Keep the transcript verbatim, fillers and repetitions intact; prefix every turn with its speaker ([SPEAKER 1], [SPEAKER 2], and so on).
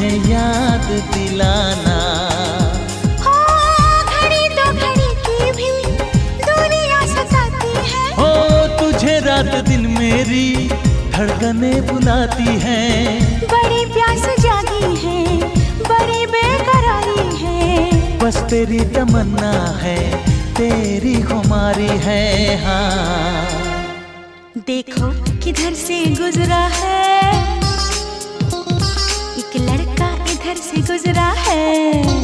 [SPEAKER 1] मुझे याद दिलाना।
[SPEAKER 2] हो घड़ी दो घड़ी की भी दूरियां सताती है।
[SPEAKER 1] हो तुझे रात दिन मेरी धड़कने बुलाती हैं।
[SPEAKER 2] बड़ी प्यास जागी है, बड़ी बेकरारी है।
[SPEAKER 1] बस तेरी तमन्ना है, तेरी खुमारी है। हाँ
[SPEAKER 2] देखो किधर से गुजरा है, एक लड़का इधर से गुजरा है।